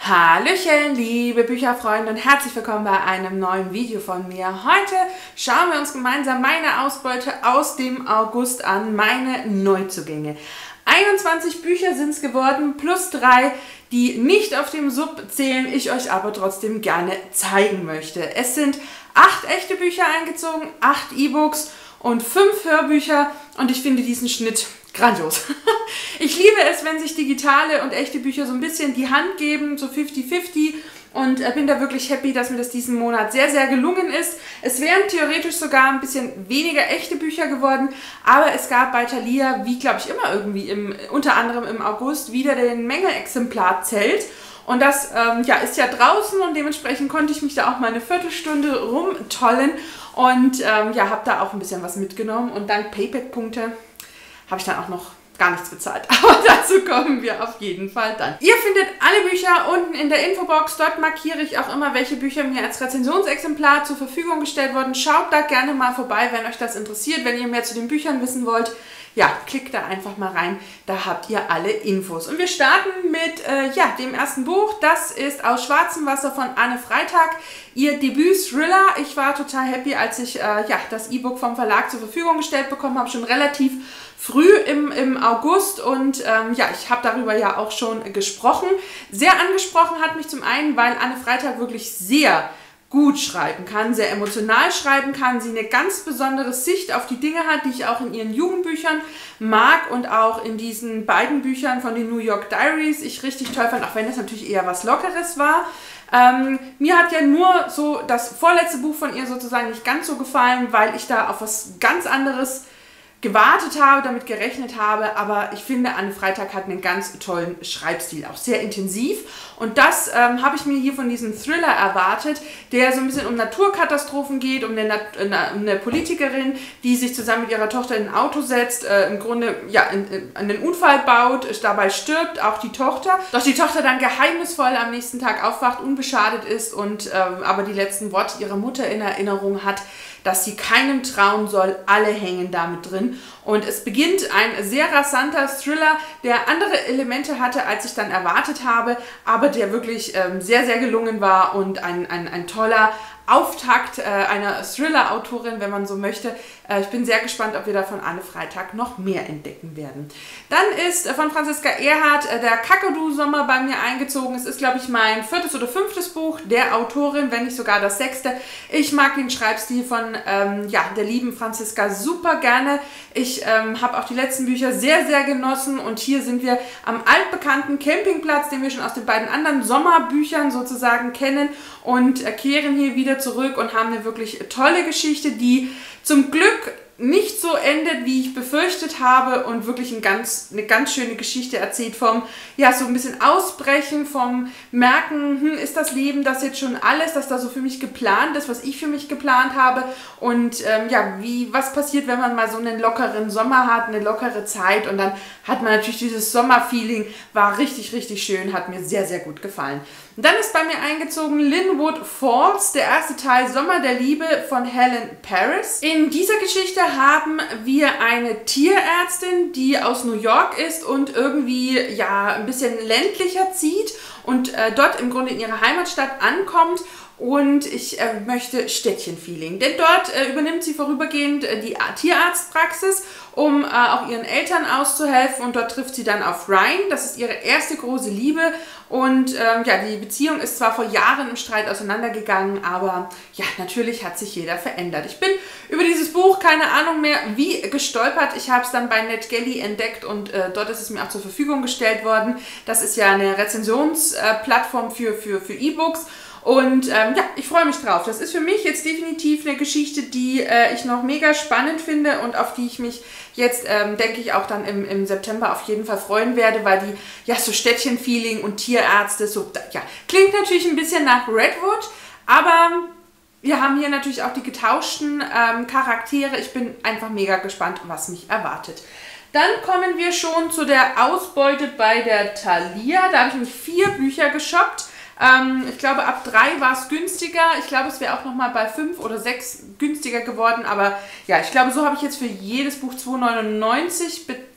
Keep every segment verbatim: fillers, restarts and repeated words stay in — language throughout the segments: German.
Hallöchen, liebe Bücherfreunde und herzlich willkommen bei einem neuen Video von mir. Heute schauen wir uns gemeinsam meine Ausbeute aus dem August an, meine Neuzugänge. einundzwanzig Bücher sind es geworden, plus drei, die nicht auf dem Sub zählen, ich euch aber trotzdem gerne zeigen möchte. Es sind acht echte Bücher eingezogen, acht E-Books und fünf Hörbücher und ich finde diesen Schnitt grandios. Ich liebe es, wenn sich digitale und echte Bücher so ein bisschen die Hand geben, so fifty fifty, und bin da wirklich happy, dass mir das diesen Monat sehr, sehr gelungen ist. Es wären theoretisch sogar ein bisschen weniger echte Bücher geworden, aber es gab bei Thalia, wie glaube ich immer irgendwie, im, unter anderem im August, wieder den Mängelexemplarzelt. Und das ähm, ja, ist ja draußen und dementsprechend konnte ich mich da auch mal eine Viertelstunde rumtollen und ähm, ja, habe da auch ein bisschen was mitgenommen und dank Payback-Punkte habe ich dann auch noch gar nichts bezahlt. Aber dazu kommen wir auf jeden Fall dann. Ihr findet alle Bücher unten in der Infobox. Dort markiere ich auch immer, welche Bücher mir als Rezensionsexemplar zur Verfügung gestellt wurden. Schaut da gerne mal vorbei, wenn euch das interessiert. Wenn ihr mehr zu den Büchern wissen wollt, ja, klickt da einfach mal rein. Da habt ihr alle Infos. Und wir starten mit äh, ja, dem ersten Buch. Das ist Aus schwarzem Wasser von Anne Freitag. Ihr Debüt-Thriller. Ich war total happy, als ich äh, ja, das E-Book vom Verlag zur Verfügung gestellt bekommen habe. Schon relativ früh im, im August und ähm, ja, ich habe darüber ja auch schon gesprochen. Sehr angesprochen hat mich zum einen, weil Anne Freitag wirklich sehr gut schreiben kann, sehr emotional schreiben kann, sie eine ganz besondere Sicht auf die Dinge hat, die ich auch in ihren Jugendbüchern mag und auch in diesen beiden Büchern von den New York Diaries ich richtig toll fand, auch wenn es natürlich eher was Lockeres war. Ähm, mir hat ja nur so das vorletzte Buch von ihr sozusagen nicht ganz so gefallen, weil ich da auf was ganz anderes gewartet habe, damit gerechnet habe, aber ich finde, Anne Freitag hat einen ganz tollen Schreibstil, auch sehr intensiv, und das ähm, habe ich mir hier von diesem Thriller erwartet, der so ein bisschen um Naturkatastrophen geht, um eine, Nat eine, eine Politikerin, die sich zusammen mit ihrer Tochter in ein Auto setzt, äh, im Grunde ja, in, in, einen Unfall baut, dabei stirbt auch die Tochter, doch die Tochter dann geheimnisvoll am nächsten Tag aufwacht, unbeschadet ist und ähm, aber die letzten Worte ihrer Mutter in Erinnerung hat, dass sie keinem trauen soll, alle hängen damit drin. Und es beginnt ein sehr rasanter Thriller, der andere Elemente hatte, als ich dann erwartet habe, aber der wirklich ähm, sehr, sehr gelungen war und ein, ein, ein toller Auftakt äh, einer Thriller-Autorin, wenn man so möchte. Äh, ich bin sehr gespannt, ob wir da von Anne Freitag noch mehr entdecken werden. Dann ist äh, von Franziska Erhardt äh, der Kakadu-Sommer bei mir eingezogen. Es ist, glaube ich, mein viertes oder fünftes Buch der Autorin, wenn nicht sogar das sechste. Ich mag den Schreibstil von ähm, ja, der lieben Franziska super gerne. Ich ähm, habe auch die letzten Bücher sehr, sehr genossen und hier sind wir am altbekannten Campingplatz, den wir schon aus den beiden anderen Sommerbüchern sozusagen kennen, und äh, kehren hier wieder zurück und haben eine wirklich tolle Geschichte, die zum Glück nicht so endet, wie ich befürchtet habe, und wirklich ein ganz, eine ganz schöne Geschichte erzählt vom, ja, so ein bisschen Ausbrechen, vom Merken, hm, ist das Leben das jetzt schon alles, dass da so für mich geplant ist, was ich für mich geplant habe, und ähm, ja, wie, was passiert, wenn man mal so einen lockeren Sommer hat, eine lockere Zeit, und dann hat man natürlich dieses Sommerfeeling, war richtig, richtig schön, hat mir sehr, sehr gut gefallen. Und dann ist bei mir eingezogen Linwood Falls, der erste Teil Sommer der Liebe von Helen Paris. In dieser Geschichte haben wir eine Tierärztin, die aus New York ist und irgendwie ja ein bisschen ländlicher zieht und äh, dort im Grunde in ihrer Heimatstadt ankommt. Und ich äh, möchte Städtchenfeeling, denn dort äh, übernimmt sie vorübergehend äh, die Tierarztpraxis, um äh, auch ihren Eltern auszuhelfen, und dort trifft sie dann auf Ryan, das ist ihre erste große Liebe, und ähm, ja, die Beziehung ist zwar vor Jahren im Streit auseinandergegangen, aber ja, natürlich hat sich jeder verändert. Ich bin über dieses Buch, keine Ahnung mehr wie, gestolpert. Ich habe es dann bei NetGalley entdeckt und äh, dort ist es mir auch zur Verfügung gestellt worden. Das ist ja eine Rezensionsplattform für, für, für E-Books. Und ähm, ja, ich freue mich drauf. Das ist für mich jetzt definitiv eine Geschichte, die äh, ich noch mega spannend finde und auf die ich mich jetzt, ähm, denke ich, auch dann im, im September auf jeden Fall freuen werde, weil die, ja, so Städtchenfeeling und Tierärzte, so, ja, klingt natürlich ein bisschen nach Redwood, aber wir haben hier natürlich auch die getauschten ähm, Charaktere. Ich bin einfach mega gespannt, was mich erwartet. Dann kommen wir schon zu der Ausbeute bei der Thalia. Da habe ich nämlich vier Bücher geshoppt. Ähm, ich glaube, ab drei war es günstiger. Ich glaube, es wäre auch nochmal bei fünf oder sechs günstiger geworden. Aber ja, ich glaube, so habe ich jetzt für jedes Buch zwei neunundneunzig bezahlt.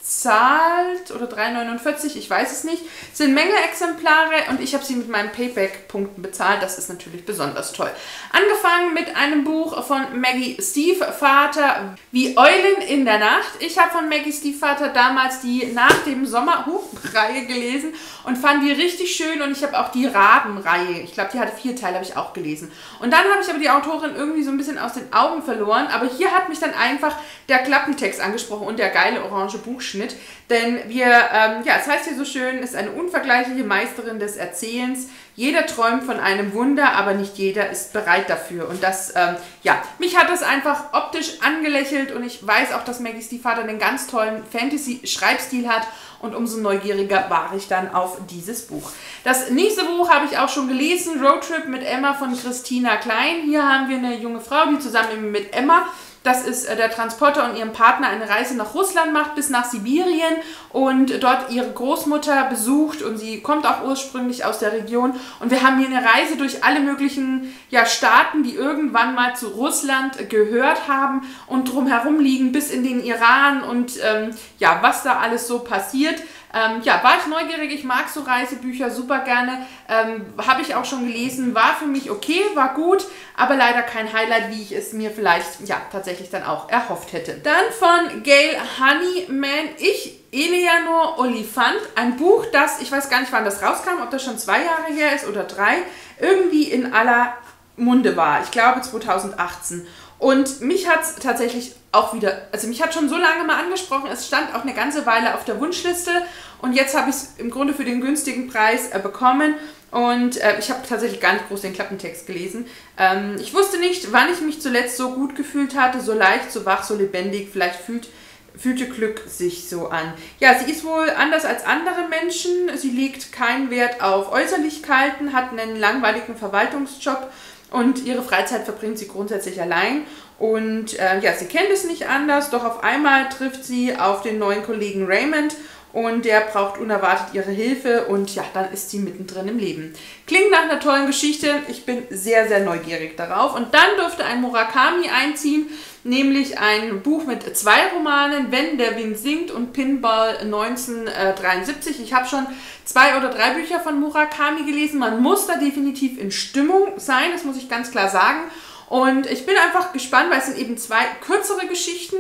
bezahlt oder drei neunundvierzig, ich weiß es nicht. Es sind Menge Exemplare und ich habe sie mit meinen Payback-Punkten bezahlt. Das ist natürlich besonders toll. Angefangen mit einem Buch von Maggie Stiefvater, Wie Eulen in der Nacht. Ich habe von Maggie Stiefvater damals die Nach dem Sommer-Reihe gelesen und fand die richtig schön und ich habe auch die Rabenreihe, ich glaube, die hatte vier Teile, habe ich auch gelesen. Und dann habe ich aber die Autorin irgendwie so ein bisschen aus den Augen verloren, aber hier hat mich dann einfach der Klappentext angesprochen und der geile orange Buchschnitt, denn wir, ähm, ja, es heißt hier so schön, ist eine unvergleichliche Meisterin des Erzählens. Jeder träumt von einem Wunder, aber nicht jeder ist bereit dafür. Und das, ähm, ja, mich hat das einfach optisch angelächelt und ich weiß auch, dass Maggie Stiefvater einen ganz tollen Fantasy-Schreibstil hat und umso neugieriger war ich dann auf dieses Buch. Das nächste Buch habe ich auch schon gelesen, Roadtrip mit Emma von Christina Klein. Hier haben wir eine junge Frau, die zusammen mit Emma, das ist äh, der Transporter, und ihrem Partner eine Reise nach Russland macht, bis nach Sibirien und dort ihre Großmutter besucht und sie kommt auch ursprünglich aus der Region und wir haben hier eine Reise durch alle möglichen ja, Staaten, die irgendwann mal zu Russland gehört haben und drumherum liegen bis in den Iran und ähm, ja, was da alles so passiert. Ähm, ja, war ich neugierig, ich mag so Reisebücher super gerne, ähm, habe ich auch schon gelesen, war für mich okay, war gut, aber leider kein Highlight, wie ich es mir vielleicht, ja, tatsächlich dann auch erhofft hätte. Dann von Gail Honeyman, Ich, Eleanor Oliphant, ein Buch, das, ich weiß gar nicht, wann das rauskam, ob das schon zwei Jahre her ist oder drei, irgendwie in aller Munde war, ich glaube zweitausendachtzehn. Und mich hat es tatsächlich auch wieder, also mich hat schon so lange mal angesprochen, es stand auch eine ganze Weile auf der Wunschliste und jetzt habe ich es im Grunde für den günstigen Preis äh, bekommen und äh, ich habe tatsächlich gar nicht groß den Klappentext gelesen. Ähm, ich wusste nicht, wann ich mich zuletzt so gut gefühlt hatte, so leicht, so wach, so lebendig, vielleicht fühlt, fühlte Glück sich so an. Ja, sie ist wohl anders als andere Menschen, sie legt keinen Wert auf Äußerlichkeiten, hat einen langweiligen Verwaltungsjob und ihre Freizeit verbringt sie grundsätzlich allein. Und äh, ja, sie kennt es nicht anders, doch auf einmal trifft sie auf den neuen Kollegen Raymond und der braucht unerwartet ihre Hilfe und ja, dann ist sie mittendrin im Leben. Klingt nach einer tollen Geschichte, ich bin sehr, sehr neugierig darauf. Und dann dürfte ein Murakami einziehen, nämlich ein Buch mit zwei Romanen, Wenn der Wind singt und Pinball neunzehnhundertdreiundsiebzig. Ich habe schon zwei oder drei Bücher von Murakami gelesen, man muss da definitiv in Stimmung sein, das muss ich ganz klar sagen. Und ich bin einfach gespannt, weil es sind eben zwei kürzere Geschichten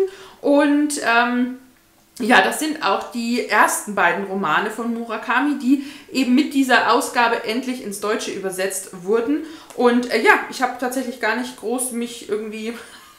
und ähm, ja, das sind auch die ersten beiden Romane von Murakami, die eben mit dieser Ausgabe endlich ins Deutsche übersetzt wurden. Und äh, ja, ich habe tatsächlich gar nicht groß mich irgendwie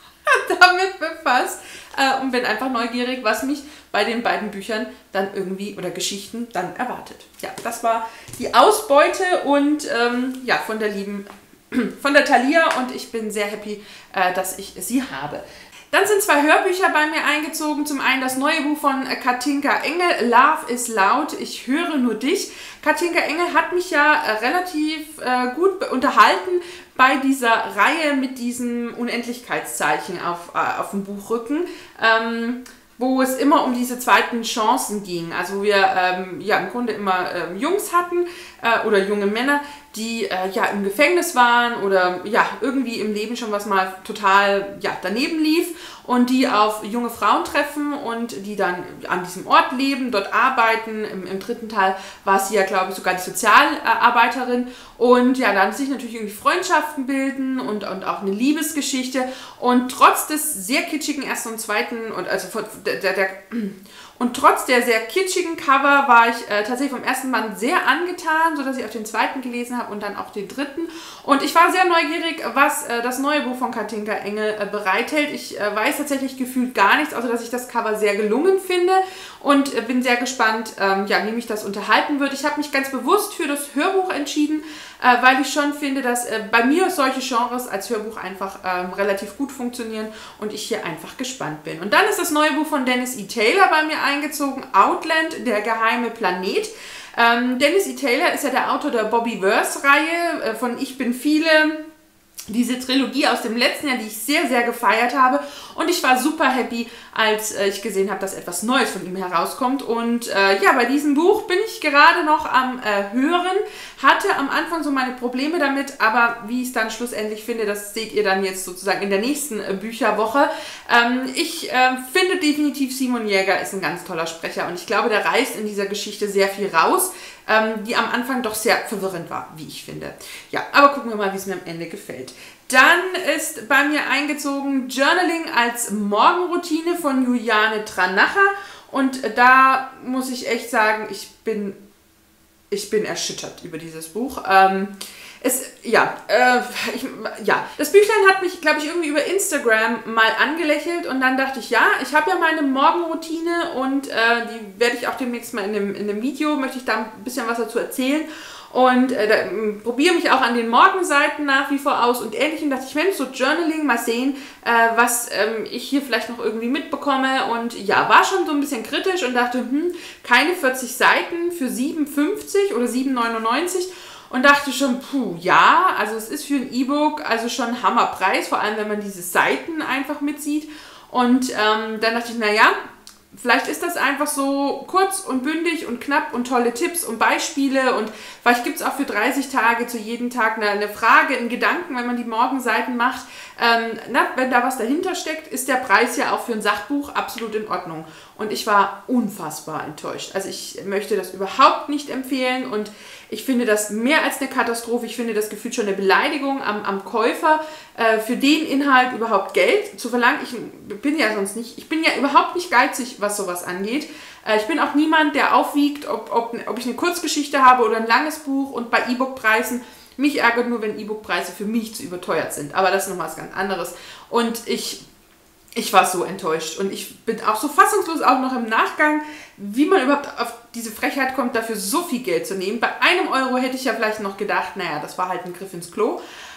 damit befasst äh, und bin einfach neugierig, was mich bei den beiden Büchern dann irgendwie oder Geschichten dann erwartet. Ja, das war die Ausbeute und ähm, ja, von der lieben von der Thalia und ich bin sehr happy, äh, dass ich sie habe. Dann sind zwei Hörbücher bei mir eingezogen. Zum einen das neue Buch von Katinka Engel, Love is Loud, ich höre nur dich. Katinka Engel hat mich ja äh, relativ äh, gut unterhalten bei dieser Reihe mit diesem Unendlichkeitszeichen auf, äh, auf dem Buchrücken. Ähm, wo es immer um diese zweiten Chancen ging. Also wo wir ähm, ja im Grunde immer ähm, Jungs hatten äh, oder junge Männer, die äh, ja im Gefängnis waren oder ja irgendwie im Leben schon was mal total ja, daneben lief und die auf junge Frauen treffen und die dann an diesem Ort leben, dort arbeiten. Im, im dritten Teil war sie ja, glaube ich, sogar die Sozialarbeiterin und ja, dann sich natürlich irgendwie Freundschaften bilden und, und auch eine Liebesgeschichte und trotz des sehr kitschigen ersten und zweiten und also der, der, der und trotz der sehr kitschigen Cover war ich äh, tatsächlich vom ersten Band sehr angetan, sodass ich auch den zweiten gelesen habe und dann auch den dritten. Und ich war sehr neugierig, was äh, das neue Buch von Katinka Engel äh, bereithält. Ich äh, weiß tatsächlich gefühlt gar nichts, außer dass ich das Cover sehr gelungen finde und äh, bin sehr gespannt, ähm, ja, wie mich das unterhalten wird. Ich habe mich ganz bewusst für das Hörbuch entschieden, äh, weil ich schon finde, dass äh, bei mir solche Genres als Hörbuch einfach ähm, relativ gut funktionieren und ich hier einfach gespannt bin. Und dann ist das neue Buch von Dennis E. Taylor bei mir eingezogen, Outland, der geheime Planet. Ähm, Dennis E. Taylor ist ja der Autor der Bobby Verse-Reihe äh, von Ich bin viele, diese Trilogie aus dem letzten Jahr, die ich sehr, sehr gefeiert habe. Und ich war super happy, als äh, ich gesehen habe, dass etwas Neues von ihm herauskommt. Und äh, ja, bei diesem Buch bin ich gerade noch am äh, Hören. Hatte am Anfang so meine Probleme damit, aber wie ich es dann schlussendlich finde, das seht ihr dann jetzt sozusagen in der nächsten äh, Bücherwoche. Ähm, ich äh, finde definitiv, Simon Jäger ist ein ganz toller Sprecher. Und ich glaube, der reißt in dieser Geschichte sehr viel raus, ähm, die am Anfang doch sehr verwirrend war, wie ich finde. Ja, aber gucken wir mal, wie es mir am Ende gefällt. Dann ist bei mir eingezogen Journaling als Morgenroutine von Juliane Tranacher. Und da muss ich echt sagen, ich bin, ich bin erschüttert über dieses Buch. Ähm, es, ja, äh, ich, ja, das Büchlein hat mich, glaube ich, irgendwie über Instagram mal angelächelt und dann dachte ich, ja, ich habe ja meine Morgenroutine und äh, die werde ich auch demnächst mal in dem, in dem Video, möchte ich da ein bisschen was dazu erzählen. Und äh, probiere mich auch an den Morgenseiten nach wie vor aus und ähnlichem. Dachte ich, Mensch, so Journaling, mal sehen, äh, was ähm, ich hier vielleicht noch irgendwie mitbekomme. Und ja, war schon so ein bisschen kritisch und dachte, hm, keine vierzig Seiten für sieben fünfzig oder sieben neunundneunzig. Und dachte schon, puh, ja, also es ist für ein E-Book also schon ein Hammerpreis, vor allem wenn man diese Seiten einfach mitsieht. Und ähm, dann dachte ich, naja, vielleicht ist das einfach so kurz und bündig und knapp und tolle Tipps und Beispiele und vielleicht gibt es auch für dreißig Tage zu jedem Tag eine, eine Frage, einen Gedanken, wenn man die Morgenseiten macht. Ähm, na, wenn da was dahinter steckt, ist der Preis ja auch für ein Sachbuch absolut in Ordnung. Und ich war unfassbar enttäuscht. Also ich möchte das überhaupt nicht empfehlen und ich finde das mehr als eine Katastrophe. Ich finde das gefühlt schon eine Beleidigung am, am Käufer, äh, für den Inhalt überhaupt Geld zu verlangen. Ich bin ja sonst nicht, ich bin ja überhaupt nicht geizig, was sowas angeht. Äh, ich bin auch niemand, der aufwiegt, ob, ob, ob ich eine Kurzgeschichte habe oder ein langes Buch und bei E-Book-Preisen. Mich ärgert nur, wenn E-Book-Preise für mich zu überteuert sind. Aber das ist nochmal was ganz anderes. Und ich... Ich war so enttäuscht und ich bin auch so fassungslos auch noch im Nachgang, wie man überhaupt auf diese Frechheit kommt, dafür so viel Geld zu nehmen. Bei einem Euro hätte ich ja vielleicht noch gedacht, naja, das war halt ein Griff ins Klo.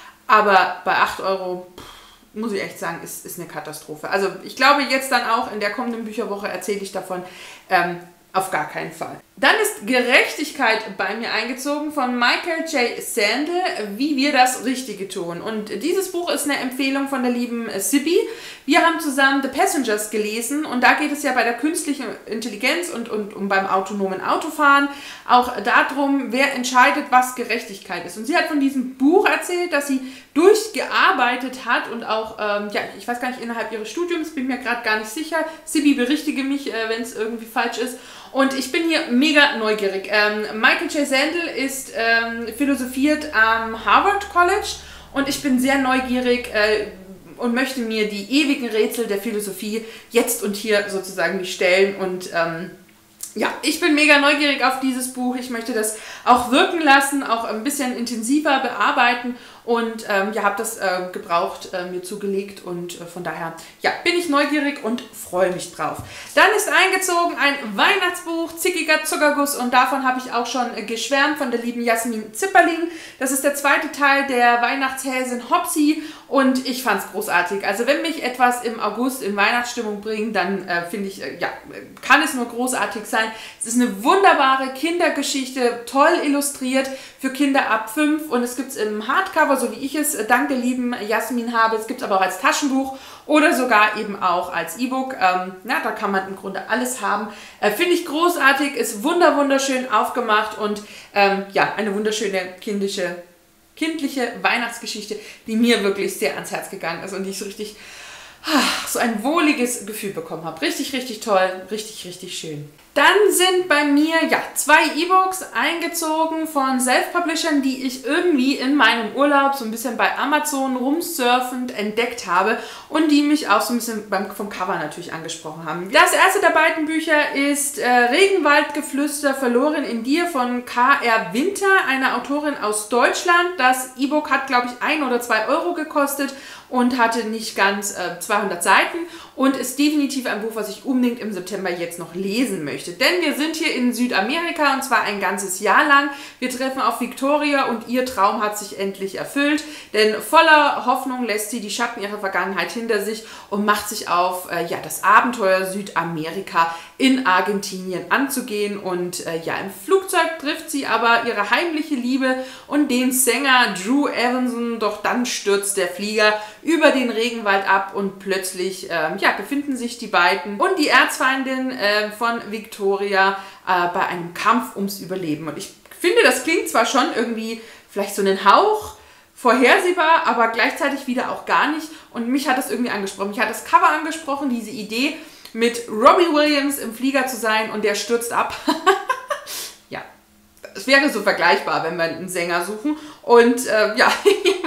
Aber bei acht Euro, pff, muss ich echt sagen, ist, ist eine Katastrophe. Also ich glaube jetzt dann auch in der kommenden Bücherwoche erzähle ich davon, ähm, auf gar keinen Fall. Dann ist Gerechtigkeit bei mir eingezogen von Michael J. Sandel, wie wir das Richtige tun. Und dieses Buch ist eine Empfehlung von der lieben Sibi. Wir haben zusammen The Passengers gelesen und da geht es ja bei der künstlichen Intelligenz und, und um beim autonomen Autofahren auch darum, wer entscheidet, was Gerechtigkeit ist. Und sie hat von diesem Buch erzählt, dass sie durchgearbeitet hat und auch, ähm, ja, ich weiß gar nicht, innerhalb ihres Studiums, bin mir gerade gar nicht sicher. Sibi, berichtige mich, äh, wenn es irgendwie falsch ist. Und ich bin hier mega neugierig. Ähm, Michael J. Sandel ist ähm, philosophiert am Harvard College und ich bin sehr neugierig äh, und möchte mir die ewigen Rätsel der Philosophie jetzt und hier sozusagen nicht stellen. Und ähm, ja, ich bin mega neugierig auf dieses Buch. Ich möchte das auch wirken lassen, auch ein bisschen intensiver bearbeiten und ähm, ja, habe das äh, gebraucht, äh, mir zugelegt und äh, von daher, ja, bin ich neugierig und freue mich drauf. Dann ist eingezogen ein Weihnachtsbuch, Zickiger Zuckerguss und davon habe ich auch schon äh, geschwärmt von der lieben Jasmin Zipperling. Das ist der zweite Teil der Weihnachtshäsin Hopsi und ich fand es großartig. Also wenn mich etwas im August in Weihnachtsstimmung bringt, dann äh, finde ich, äh, ja, kann es nur großartig sein. Es ist eine wunderbare Kindergeschichte, toll illustriert für Kinder ab fünf und es gibt es im Hardcover, so wie ich es dank der lieben Jasmin habe. Es gibt es aber auch als Taschenbuch oder sogar eben auch als E-Book. Ähm, na, da kann man im Grunde alles haben. Äh, Finde ich großartig, ist wunder wunderschön aufgemacht und ähm, ja, eine wunderschöne kindliche, kindliche Weihnachtsgeschichte, die mir wirklich sehr ans Herz gegangen ist und die ich so richtig, ach, so ein wohliges Gefühl bekommen habe. Richtig, richtig toll, richtig, richtig schön. Dann sind bei mir ja zwei E-Books eingezogen von Self-Publishern, die ich irgendwie in meinem Urlaub so ein bisschen bei Amazon rumsurfend entdeckt habe und die mich auch so ein bisschen beim, vom Cover natürlich angesprochen haben. Das erste der beiden Bücher ist äh, Regenwaldgeflüster verloren in dir von K R Winter, eine Autorin aus Deutschland. Das E-Book hat, glaube ich, ein oder zwei Euro gekostet und hatte nicht ganz äh, zwei zweihundert Seiten und ist definitiv ein Buch, was ich unbedingt im September jetzt noch lesen möchte. Denn wir sind hier in Südamerika und zwar ein ganzes Jahr lang. Wir treffen auf Victoria und ihr Traum hat sich endlich erfüllt, denn voller Hoffnung lässt sie die Schatten ihrer Vergangenheit hinter sich und macht sich auf, äh, ja, das Abenteuer Südamerika in Argentinien anzugehen. Und äh, ja, im Flugzeug trifft sie aber ihre heimliche Liebe und den Sänger Drew Evanson, doch dann stürzt der Flieger über den Regenwald ab und plötzlich ähm, ja, befinden sich die beiden und die Erzfeindin äh, von Victoria äh, bei einem Kampf ums Überleben. Und ich finde, das klingt zwar schon irgendwie vielleicht so einen Hauch vorhersehbar, aber gleichzeitig wieder auch gar nicht. Und mich hat das irgendwie angesprochen. Mich hat das Cover angesprochen, diese Idee, mit Robbie Williams im Flieger zu sein und der stürzt ab. Ja, es wäre so vergleichbar, wenn wir einen Sänger suchen. Und äh, ja,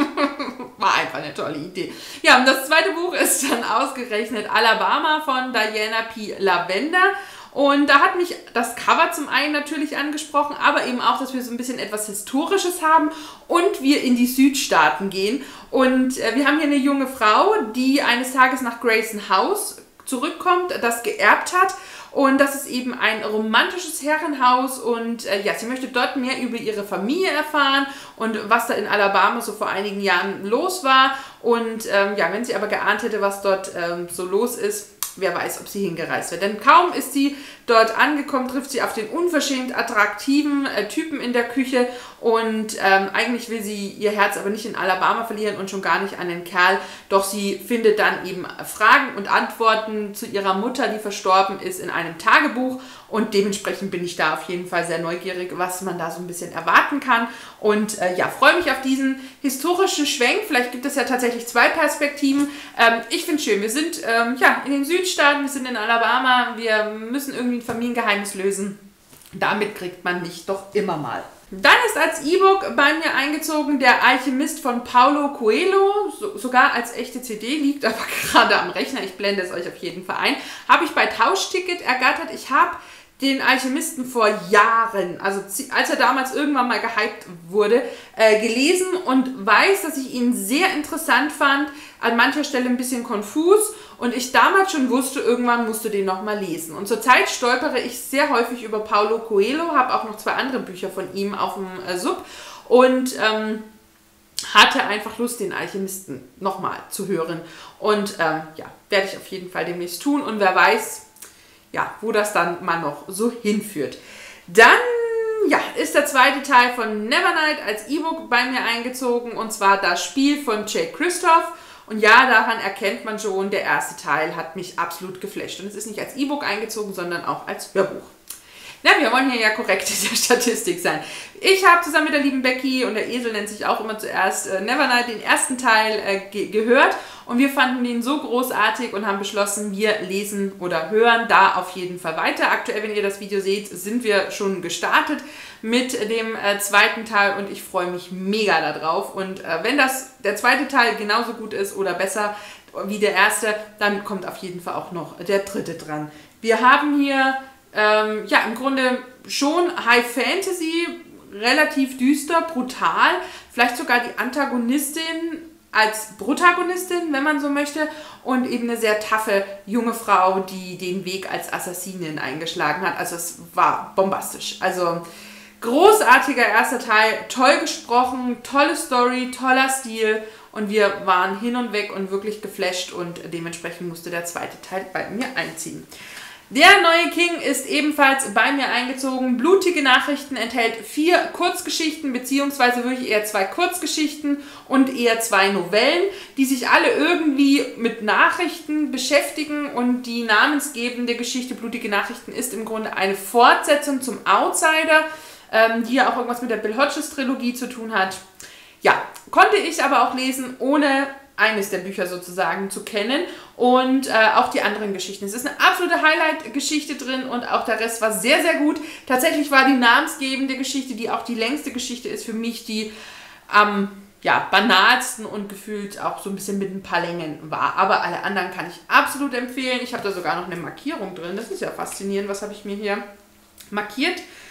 war einfach eine tolle Idee. Ja, und das zweite Buch ist dann ausgerechnet Alabama von Diana P. Lavender. Und da hat mich das Cover zum einen natürlich angesprochen, aber eben auch, dass wir so ein bisschen etwas Historisches haben und wir in die Südstaaten gehen. Und äh, wir haben hier eine junge Frau, die eines Tages nach Grayson House zurückkommt, das geerbt hat. Und das ist eben ein romantisches Herrenhaus und äh, ja, sie möchte dort mehr über ihre Familie erfahren und was da in Alabama so vor einigen Jahren los war. Und ähm, ja, wenn sie aber geahnt hätte, was dort ähm, so los ist, wer weiß, ob sie hingereist wird. Denn kaum ist sie dort angekommen, trifft sie auf den unverschämt attraktiven äh, Typen in der Küche und ähm, eigentlich will sie ihr Herz aber nicht in Alabama verlieren und schon gar nicht an den Kerl, doch sie findet dann eben Fragen und Antworten zu ihrer Mutter, die verstorben ist, in einem Tagebuch und dementsprechend bin ich da auf jeden Fall sehr neugierig, was man da so ein bisschen erwarten kann und äh, ja, freue mich auf diesen historischen Schwenk. Vielleicht gibt es ja tatsächlich zwei Perspektiven. Ähm, ich finde es schön, wir sind ähm, ja, in den Südstaaten, wir sind in Alabama, wir müssen irgendwie ein Familiengeheimnis lösen. Damit kriegt man nicht doch immer mal. Dann ist als E-Book bei mir eingezogen Der Alchemist von Paulo Coelho, so, sogar als echte C D, liegt aber gerade am Rechner, ich blende es euch auf jeden Fall ein. Habe ich bei Tauschticket ergattert. Ich habe den Alchemisten vor Jahren, also als er damals irgendwann mal gehypt wurde, äh, gelesen und weiß, dass ich ihn sehr interessant fand, an mancher Stelle ein bisschen konfus und ich damals schon wusste, irgendwann musst du den nochmal lesen. Und zurzeit stolpere ich sehr häufig über Paulo Coelho, habe auch noch zwei andere Bücher von ihm auf dem äh, Sub und ähm, hatte einfach Lust, den Alchemisten nochmal zu hören. Und ähm, ja, werde ich auf jeden Fall demnächst tun und wer weiß, ja, wo das dann mal noch so hinführt. Dann ja, ist der zweite Teil von Nevernight als E-Book bei mir eingezogen und zwar das Spiel von Jay Kristoff. Und ja, daran erkennt man schon, der erste Teil hat mich absolut geflasht. Und es ist nicht als E-Book eingezogen, sondern auch als Hörbuch. Na, wir wollen hier ja korrekt in der Statistik sein. Ich habe zusammen mit der lieben Becky, und der Esel nennt sich auch immer zuerst, äh, Nevernight, den ersten Teil äh, ge gehört. Und wir fanden den so großartig und haben beschlossen, wir lesen oder hören da auf jeden Fall weiter. Aktuell, wenn ihr das Video seht, sind wir schon gestartet mit dem äh, zweiten Teil und ich freue mich mega darauf. Und äh, wenn das der zweite Teil genauso gut ist oder besser wie der erste, dann kommt auf jeden Fall auch noch der dritte dran. Wir haben hier ähm, ja im Grunde schon High Fantasy, relativ düster, brutal, vielleicht sogar die Antagonistin als Protagonistin, wenn man so möchte, und eben eine sehr taffe junge Frau, die den Weg als Assassinin eingeschlagen hat. Also es war bombastisch. Also großartiger erster Teil, toll gesprochen, tolle Story, toller Stil und wir waren hin und weg und wirklich geflasht und dementsprechend musste der zweite Teil bei mir einziehen. Der neue King ist ebenfalls bei mir eingezogen. Blutige Nachrichten enthält vier Kurzgeschichten, beziehungsweise wirklich eher zwei Kurzgeschichten und eher zwei Novellen, die sich alle irgendwie mit Nachrichten beschäftigen und die namensgebende Geschichte Blutige Nachrichten ist im Grunde eine Fortsetzung zum Outsider, ähm, die ja auch irgendwas mit der Bill Hodges Trilogie zu tun hat. Ja, konnte ich aber auch lesen, ohne eines der Bücher sozusagen zu kennen und äh, auch die anderen Geschichten. Es ist eine absolute Highlight-Geschichte drin und auch der Rest war sehr, sehr gut. Tatsächlich war die namensgebende Geschichte, die auch die längste Geschichte ist, für mich die am ähm, ja, banalsten und gefühlt auch so ein bisschen mit ein paar Längen war. Aber alle anderen kann ich absolut empfehlen. Ich habe da sogar noch eine Markierung drin. Das ist ja faszinierend. Was habe ich mir hier markiert?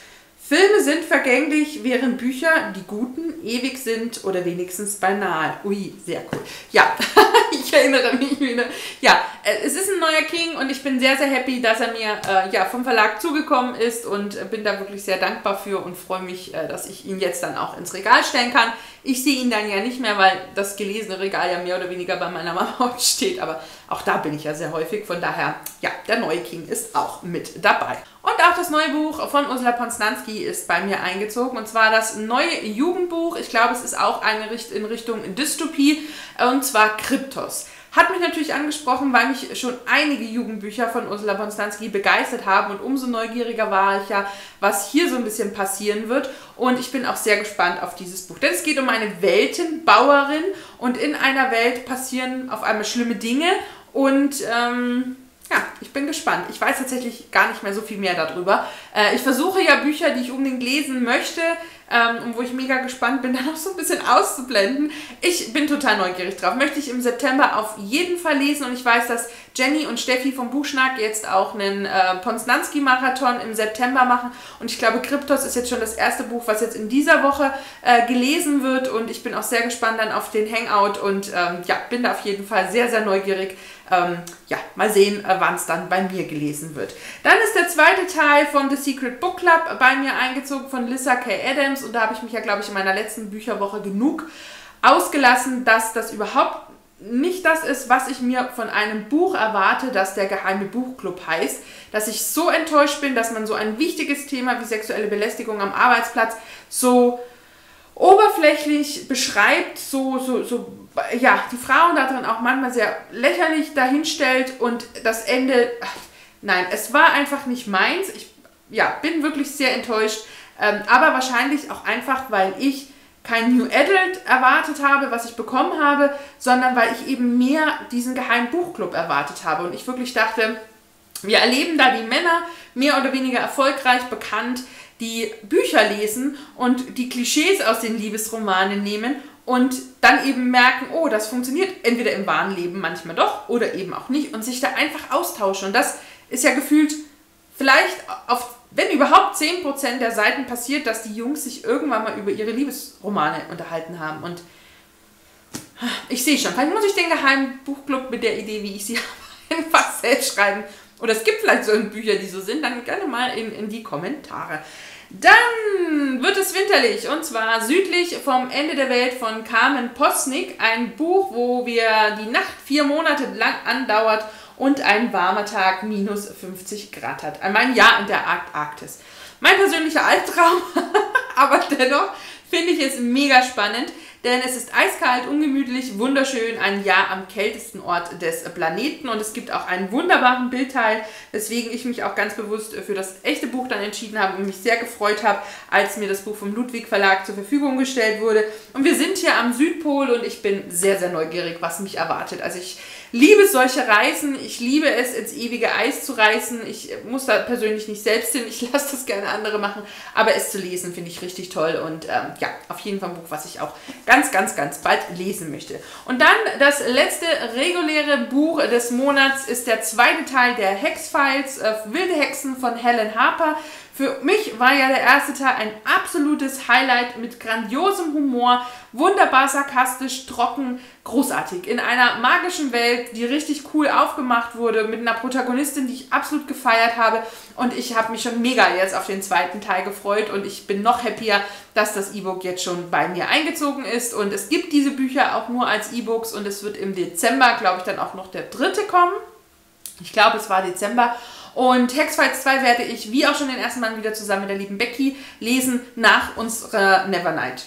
Filme sind vergänglich, während Bücher, die guten, ewig sind oder wenigstens beinahe. Ui, sehr cool. Ja, ich erinnere mich wieder. Ja, es ist ein neuer King und ich bin sehr, sehr happy, dass er mir äh, ja, vom Verlag zugekommen ist und äh, bin da wirklich sehr dankbar für und freue mich, äh, dass ich ihn jetzt dann auch ins Regal stellen kann. Ich sehe ihn dann ja nicht mehr, weil das gelesene Regal ja mehr oder weniger bei meiner Mama steht, aber auch da bin ich ja sehr häufig. Von daher, ja, der neue King ist auch mit dabei. Und auch das neue Buch von Ursula Posnanski ist bei mir eingezogen. Und zwar das neue Jugendbuch. Ich glaube, es ist auch eine Richt- in Richtung Dystopie. Und zwar Kryptos. Hat mich natürlich angesprochen, weil mich schon einige Jugendbücher von Ursula Posnanski begeistert haben. Und umso neugieriger war ich ja, was hier so ein bisschen passieren wird. Und ich bin auch sehr gespannt auf dieses Buch. Denn es geht um eine Weltenbauerin. Und in einer Welt passieren auf einmal schlimme Dinge. Und ähm, ja, ich bin gespannt. Ich weiß tatsächlich gar nicht mehr so viel mehr darüber. Äh, ich versuche ja Bücher, die ich unbedingt lesen möchte, ähm, und wo ich mega gespannt bin, dann auch so ein bisschen auszublenden. Ich bin total neugierig drauf. Möchte ich im September auf jeden Fall lesen und ich weiß, dass Jenny und Steffi vom Buchschnack jetzt auch einen äh, Posnanski-Marathon im September machen und ich glaube, Kryptos ist jetzt schon das erste Buch, was jetzt in dieser Woche äh, gelesen wird und ich bin auch sehr gespannt dann auf den Hangout und ähm, ja, bin da auf jeden Fall sehr, sehr neugierig. Ähm, ja, mal sehen, äh, wann es dann bei mir gelesen wird. Dann ist der zweite Teil von The Secret Book Club bei mir eingezogen von Lyssa Kay Adams und da habe ich mich ja, glaube ich, in meiner letzten Bücherwoche genug ausgelassen, dass das überhaupt nicht das ist, was ich mir von einem Buch erwarte, das der geheime Buchclub heißt, dass ich so enttäuscht bin, dass man so ein wichtiges Thema wie sexuelle Belästigung am Arbeitsplatz so oberflächlich beschreibt, so, so, so, ja, die Frauen da drin auch manchmal sehr lächerlich dahinstellt und das Ende, ach, nein, es war einfach nicht meins. Ich, ja, bin wirklich sehr enttäuscht, ähm, aber wahrscheinlich auch einfach, weil ich kein New Adult erwartet habe, was ich bekommen habe, sondern weil ich eben mehr diesen geheimen Buchclub erwartet habe und ich wirklich dachte, wir erleben da die Männer mehr oder weniger erfolgreich bekannt, die Bücher lesen und die Klischees aus den Liebesromanen nehmen und dann eben merken, oh, das funktioniert entweder im wahren Leben manchmal doch oder eben auch nicht und sich da einfach austauschen. Und das ist ja gefühlt vielleicht auf, wenn überhaupt zehn Prozent der Seiten passiert, dass die Jungs sich irgendwann mal über ihre Liebesromane unterhalten haben. Und ich sehe schon, vielleicht muss ich den geheimen Buchclub mit der Idee, wie ich sie habe, einfach selbst schreiben. Oder es gibt vielleicht so Bücher, die so sind, dann gerne mal in, in die Kommentare. Dann wird es winterlich und zwar südlich vom Ende der Welt von Carmen Posnick. Ein Buch, wo wir die Nacht vier Monate lang andauert und ein warmer Tag minus fünfzig Grad hat. Mein Jahr in der Arktis. Mein persönlicher Albtraum, aber dennoch finde ich es mega spannend, denn es ist eiskalt, ungemütlich, wunderschön, ein Jahr am kältesten Ort des Planeten und es gibt auch einen wunderbaren Bildteil, weswegen ich mich auch ganz bewusst für das echte Buch dann entschieden habe und mich sehr gefreut habe, als mir das Buch vom Ludwig Verlag zur Verfügung gestellt wurde. Und wir sind hier am Südpol und ich bin sehr, sehr neugierig, was mich erwartet. Also ich liebe solche Reisen, ich liebe es, ins ewige Eis zu reisen. Ich muss da persönlich nicht selbst hin, ich lasse das gerne andere machen, aber es zu lesen finde ich richtig toll und ähm, ja, auf jeden Fall ein Buch, was ich auch ganz, ganz, ganz bald lesen möchte. Und dann das letzte reguläre Buch des Monats ist der zweite Teil der Hex-Files, äh, Wilde Hexen von Helen Harper. Für mich war ja der erste Teil ein absolutes Highlight mit grandiosem Humor, wunderbar sarkastisch, trocken, großartig. In einer magischen Welt, die richtig cool aufgemacht wurde, mit einer Protagonistin, die ich absolut gefeiert habe. Und ich habe mich schon mega jetzt auf den zweiten Teil gefreut und ich bin noch happier, dass das E-Book jetzt schon bei mir eingezogen ist. Und es gibt diese Bücher auch nur als E-Books und es wird im Dezember, glaube ich, dann auch noch der dritte kommen. Ich glaube, es war Dezember. Und Hexfiles zwei werde ich, wie auch schon den ersten Mal, wieder zusammen mit der lieben Becky lesen nach unserer Nevernight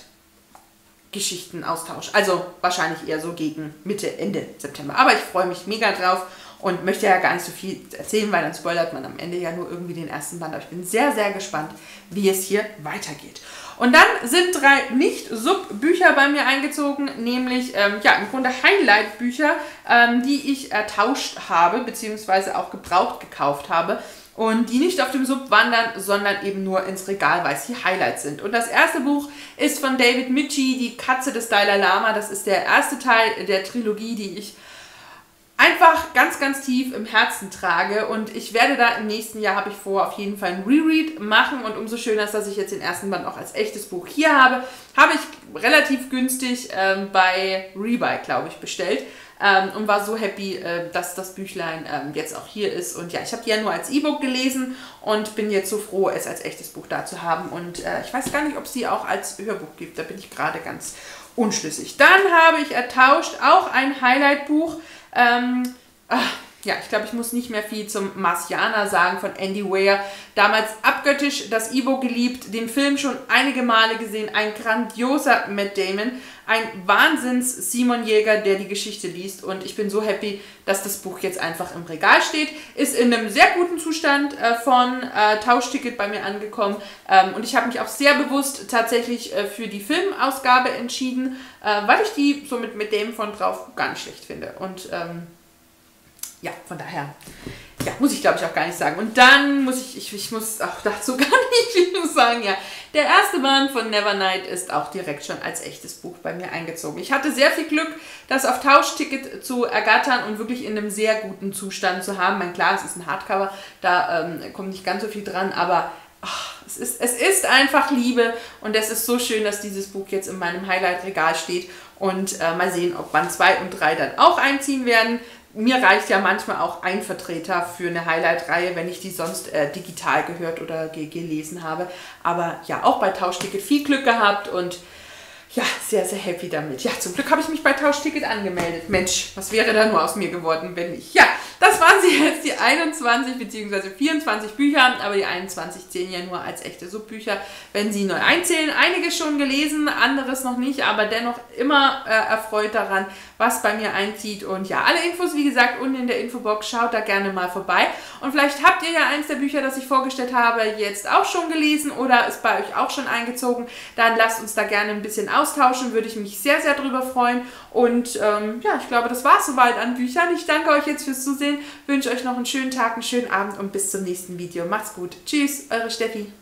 Geschichtenaustausch. Also wahrscheinlich eher so gegen Mitte, Ende September. Aber ich freue mich mega drauf und möchte ja gar nicht so viel erzählen, weil dann spoilert man am Ende ja nur irgendwie den ersten Band. Aber ich bin sehr, sehr gespannt, wie es hier weitergeht. Und dann sind drei Nicht-Sub-Bücher bei mir eingezogen, nämlich ähm, ja, im Grunde Highlight-Bücher, ähm, die ich ertauscht habe, beziehungsweise auch gebraucht gekauft habe. Und die nicht auf dem Sub wandern, sondern eben nur ins Regal, weil sie Highlights sind. Und das erste Buch ist von David Michie, Die Katze des Dalai Lama. Das ist der erste Teil der Trilogie, die ich einfach ganz, ganz tief im Herzen trage. Und ich werde da im nächsten Jahr, habe ich vor, auf jeden Fall ein Reread machen. Und umso schöner ist, dass ich jetzt den ersten Band auch als echtes Buch hier habe. Habe ich relativ günstig ähm, bei Rebuy, glaube ich, bestellt. Ähm, und war so happy, äh, dass das Büchlein ähm, jetzt auch hier ist. Und ja, ich habe die ja nur als E-Book gelesen und bin jetzt so froh, es als echtes Buch da zu haben. Und äh, ich weiß gar nicht, ob es die auch als Hörbuch gibt. Da bin ich gerade ganz unschlüssig. Dann habe ich ertauscht auch ein Highlight-Buch. Ähm, ach, ja, ich glaube, ich muss nicht mehr viel zum Marciana sagen von Andy Weir. Damals abgöttisch das E-Book geliebt, den Film schon einige Male gesehen. Ein grandioser Matt Damon, ein Wahnsinns-Simon Jäger, der die Geschichte liest. Und ich bin so happy, dass das Buch jetzt einfach im Regal steht. Ist in einem sehr guten Zustand äh, von äh, Tauschticket bei mir angekommen. Ähm, und ich habe mich auch sehr bewusst tatsächlich äh, für die Filmausgabe entschieden, äh, weil ich die so mit, mit dem von drauf gar nicht schlecht finde. Und ähm, ja, von daher, ja, muss ich glaube ich auch gar nicht sagen. Und dann muss ich, ich, ich muss auch dazu gar nicht viel sagen, ja. Der erste Band von Nevernight ist auch direkt schon als echtes Buch bei mir eingezogen. Ich hatte sehr viel Glück, das auf Tauschticket zu ergattern und wirklich in einem sehr guten Zustand zu haben. Mein klar, es ist ein Hardcover, da ähm, kommt nicht ganz so viel dran, aber ach, es, ist, es ist einfach Liebe und es ist so schön, dass dieses Buch jetzt in meinem Highlight-Regal steht. Und äh, mal sehen, ob Band zwei und drei dann auch einziehen werden. Mir reicht ja manchmal auch ein Vertreter für eine Highlight-Reihe, wenn ich die sonst äh, digital gehört oder ge gelesen habe. Aber ja, auch bei Tauschticket viel Glück gehabt und ja, sehr, sehr happy damit. Ja, zum Glück habe ich mich bei Tauschticket angemeldet. Mensch, was wäre da nur aus mir geworden, wenn nicht? Ja, das waren sie jetzt, die einundzwanzig bzw. vierundzwanzig Bücher, aber die einundzwanzig zählen ja nur als echte Subbücher, wenn sie neu einzählen. Einiges schon gelesen, anderes noch nicht, aber dennoch immer äh, erfreut daran, was bei mir einzieht. Und ja, alle Infos, wie gesagt, unten in der Infobox, schaut da gerne mal vorbei. Und vielleicht habt ihr ja eins der Bücher, das ich vorgestellt habe, jetzt auch schon gelesen oder ist bei euch auch schon eingezogen. Dann lasst uns da gerne ein bisschen austauschen, würde ich mich sehr, sehr drüber freuen. Und ähm, ja, ich glaube, das war es soweit an Büchern. Ich danke euch jetzt fürs Zusehen, wünsche euch noch einen schönen Tag, einen schönen Abend und bis zum nächsten Video. Macht's gut. Tschüss, eure Steffi.